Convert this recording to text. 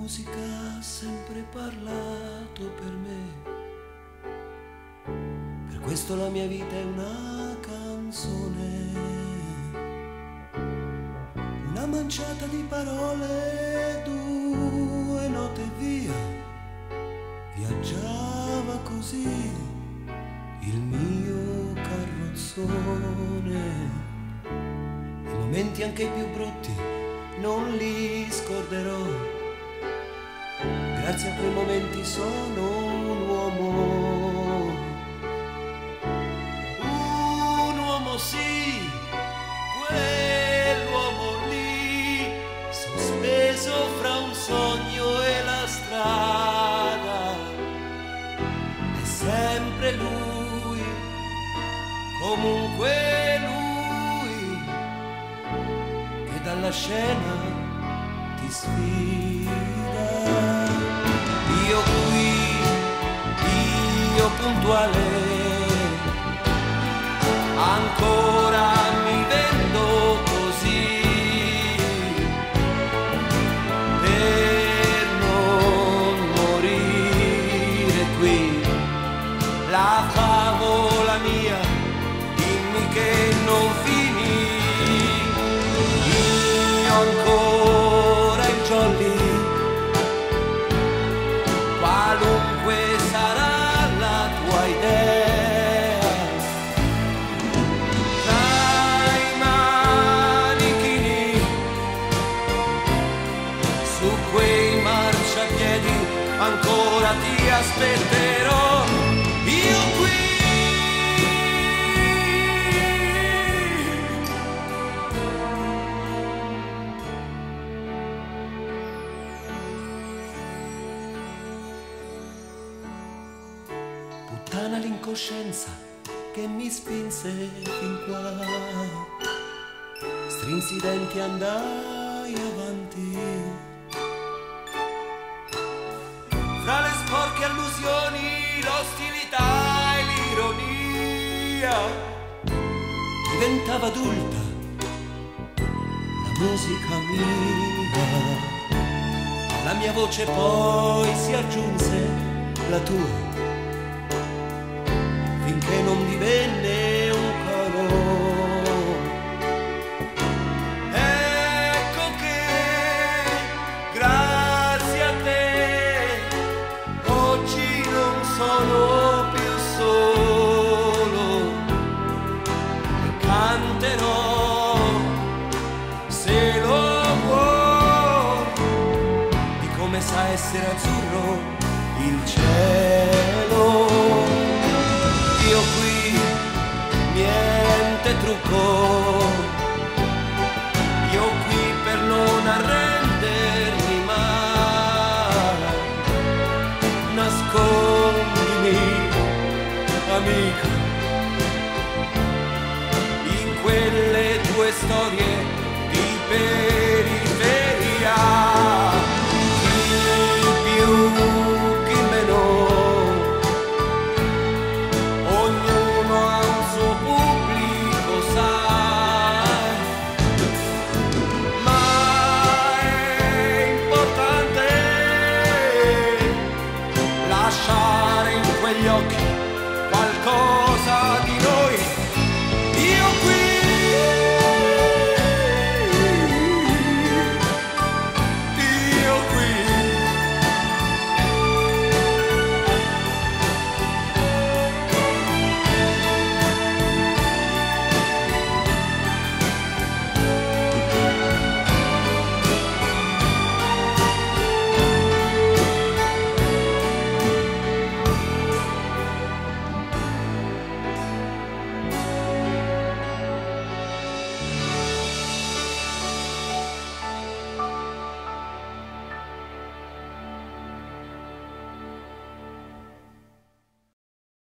musica ha sempre parlato per me, per questo la mia vita è una canzone, una manciata di parole, due note via, viaggiava così il mio carrozzone. I momenti anche i più brutti non li scorderò, grazie a quei momenti sono un uomo sì, quell'uomo lì, sospeso fra un sogno e la strada, è sempre lui, comunque lui, che dalla scena ti sfida. Io qui, io puntuale, ancora mi vendo così, per non morire qui. La favola mia, dimmi che non finì. Io ancora il jolly, qualunque sarà la tua idea, tra i manichini, su quei marciapiedi ancora ti aspetterò. Io qui, puttana l'incoscienza che mi spinse fin qua, strinsi i denti e andai avanti, fra le sporche allusioni, l'ostilità e l'ironia, diventava adulta la musica mia, la mia voce poi si aggiunse la tua, finché non divenne un coro. Ecco che grazie a te oggi non sono più solo e canterò, se lo vuoi, di come sa essere azzurro il cielo. Io qui, niente trucco, io qui per non arrendermi mai. Nascondimi, amico, in quelle tue storie di